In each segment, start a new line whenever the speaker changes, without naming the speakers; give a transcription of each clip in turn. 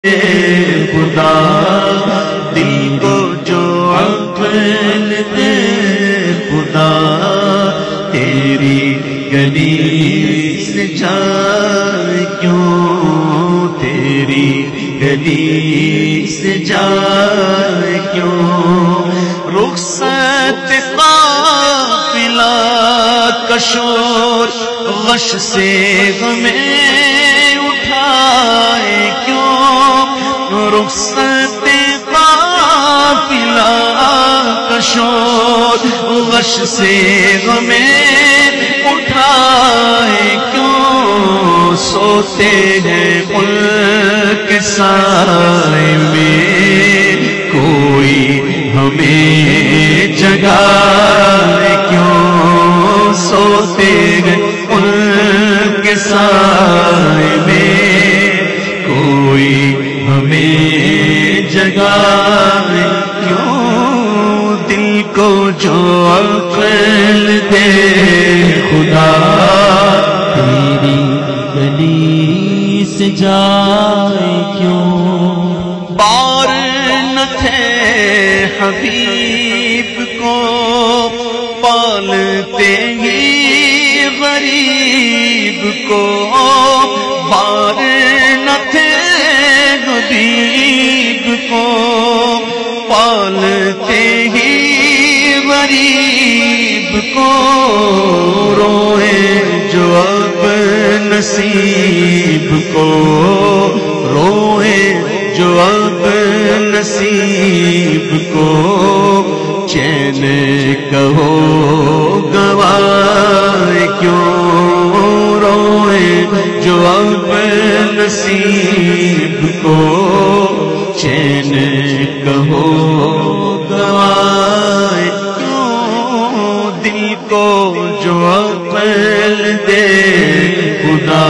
خدا دل کو جو عقل دے خدا تیری گلی سے جائے کیوں، تیری گلی سے جائے کیوں، رخصت قافلہ کا شور غش سے ہمیں اٹھائے کیوں، رخصت قافلہ کا شور غش سے ہمیں اٹھائے کیوں، سوتے ہیں ملک سائے میں کوئی ہمیں جگائے کیوں، سوتے ہیں ملک سائے میں کوئی ہمیں جگائے کیوں، دل کو جو عقل دے خدا تیری گلی سے جائے کیوں، بار نہ تھے حبیب کو پالتے ہی غریب کو، بار نہ تھے حبیب کو پالتے ہی غریب کو، روئے جو اب نصیب کو، روئے جو اب نصیب کو، چین کہو گوائے کیوں، روئے جو اب نصیب کو، چین کہو گوائے کیوں، دل کو جو عقل دے خدا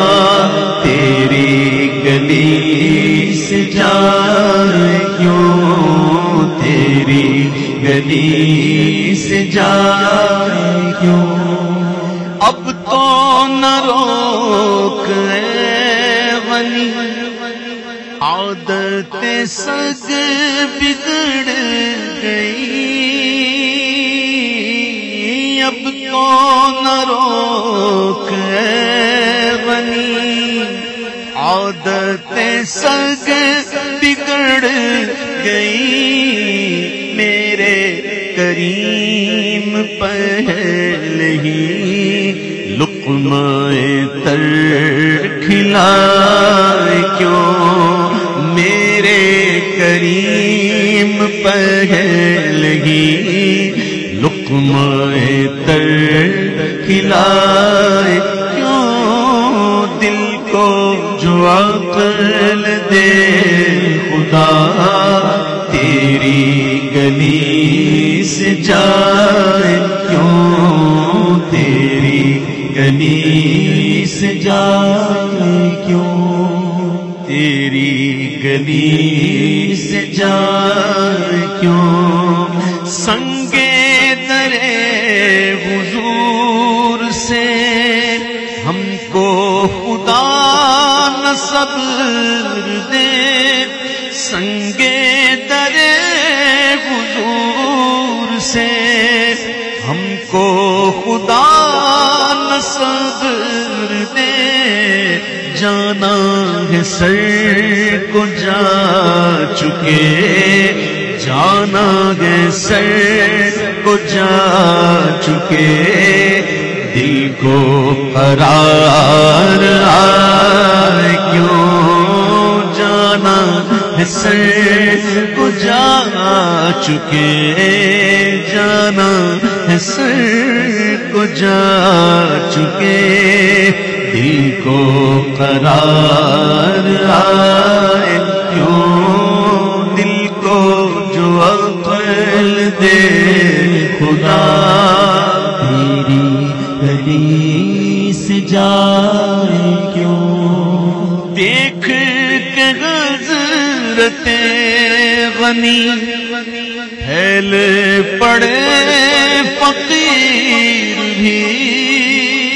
تیری گلی سے جائے کیوں، تیری گلی سے جائے کیوں، اب تو نہ روک اے غنی عادت سگ بگڑ گئی، اب تو نہ روک اے غنی عادت سگ بگڑ گئی، میرے کریم پہلے ہی لقمہ تر کھلائے کیوں، میرے کریم پہلے ہی لقمہ تر کھلائے کیوں، دل کو جو عقل دے خدا تیری گلی سے جائے کیوں، تیری گلی سے جائے کیوں، تیری گلی سے جائے کیوں، سنگے درے حضور سے ہم کو خدا نہ صبر دے، سنگے درے حضور سے ہم کو خدا نہ صبر دے، جانا ہے سر کو جا چکے، جانا ہے سر کو جا چکے، دل کو قرار آئے کیوں، جانا ہے سر کو جا چکے، جانا ہے سر کو جا چکے، دل کو قرار آئے کیوں، دل کو جو عقل دے خدا تیری گلی سے جائے کیوں، دیکھ کے حضرت غنی پھیل پڑے فقیر بھی،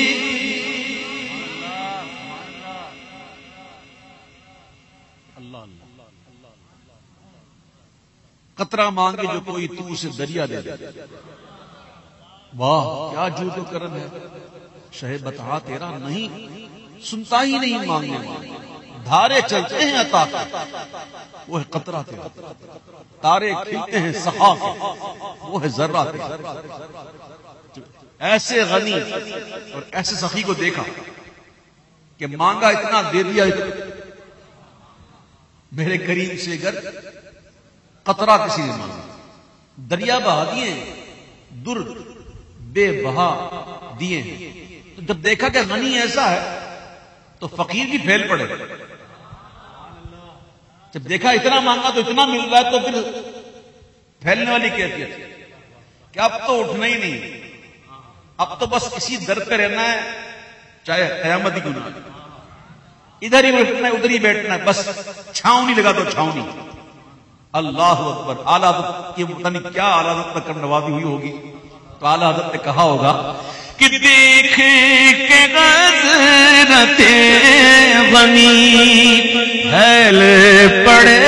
اللہ اللہ
قطرہ مانگے جو کوئی تو اسے دریا دے دے. واہ کیا جود و کرم ہے شہ بتا تیرا، نہیں سنتا ہی نہیں مانگنے والا. دھارے چلتے ہیں عطا کے وہ ہے قطرہ تیرا، تارے کھلتے ہیں سخا کے وہ ہے ذرہ تیرا. ایسے غنی اور ایسے سخی کو دیکھا کہ مانگا اتنا دے دیا. میرے کریم سے اگر قطرہ کسی نے مانگا، دریا بہا دیے، در بے بہا دیے. تو جب دیکھا کہ غنی ایسا ہے تو فقیر بھی پھیل پڑے. جب دیکھا اتنا مانگا تو اتنا مل رہا ہے تو پھر پھیلنے والی کیفیت کہ اب تو اٹھنا ہی نہیں، اب تو بس اسی در پہ رہنا ہے چاہے قیامت ہی کیوں نہ. ادھر ہی بیٹھنا ہے ادھر ہی بیٹھنا ہے، بس چھاؤں نہیں لگا تو چھاؤں نہیں. اللہ اکبر. اعلیٰ حضرت کی پتہ نہیں کیا اعلیٰ حضرت تک نوازی ہوئی ہوگی تو اعلیٰ حضرت نے کہا ہوگا کہ دیکھ کے غدرت غنی پھیل پڑے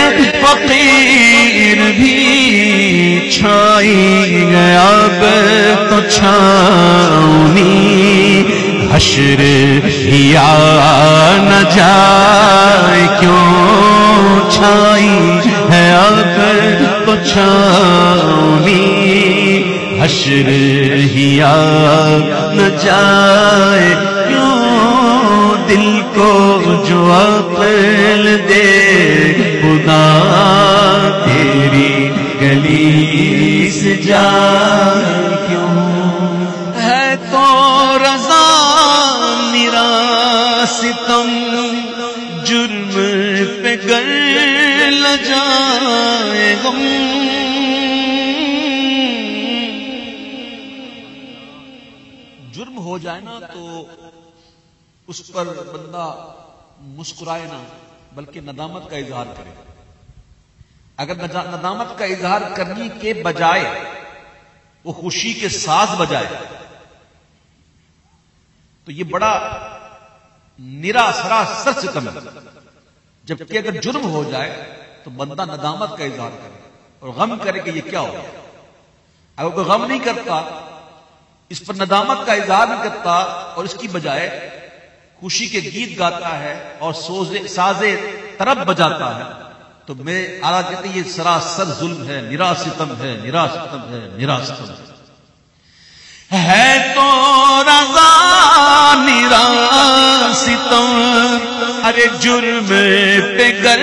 فقیر بھی چھائی گیا اب تو چھاؤنی. حشر یا نہ جائے کیوں چھائی ہے اب تو چھاؤنی. حشر یا نہ جائے کیوں دل کو جو عقل دے خدا تیری گلی سے جائے کیوں. ہے تو رضا میرا ستم جرم پہ گر لجائے غم. جرم ہو جائے نا تو اس پر بندہ مسکرائے نہ بلکہ ندامت کا اظہار کرے. اگر ندامت کا اظہار کرنے کے بجائے وہ خوشی کے ساز بجائے تو یہ بڑا نرا سراسر ستم ہے. جبکہ اگر جرم ہو جائے تو بندہ ندامت کا اظہار کرے اور غم کرے کہ یہ کیا ہو. اگر کوئی غم نہیں کرتا، اس پر ندامت کا اظہار نہیں کرتا اور اس کی بجائے خوشی کے گیت گاتا ہے اور ساز طرب بجاتا ہے تو میں اعلیٰ کہتے ہیں یہ سراسر ظلم ہے، نرا ستم ہے، نرا ستم ہے، نرا ستم ہے. تو رضا نرا ستم ارے جرم پہ گر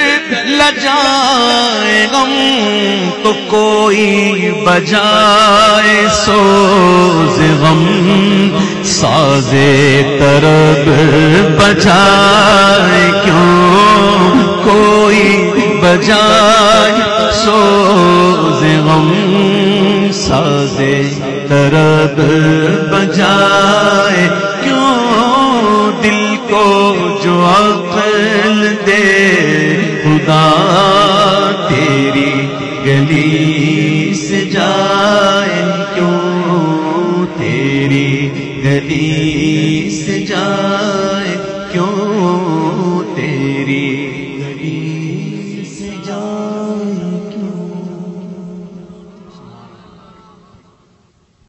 لجائے غم تو کوئی بجائے سوز غم. ساز طرب بجائے کیوں کوئی بجائے سوز غم. ساز طرب بجائے کیوں دل کو جو عقل دے خدا تیری گلی سے جائے کیوں. تیری گلی سے جائے کیوں. تیری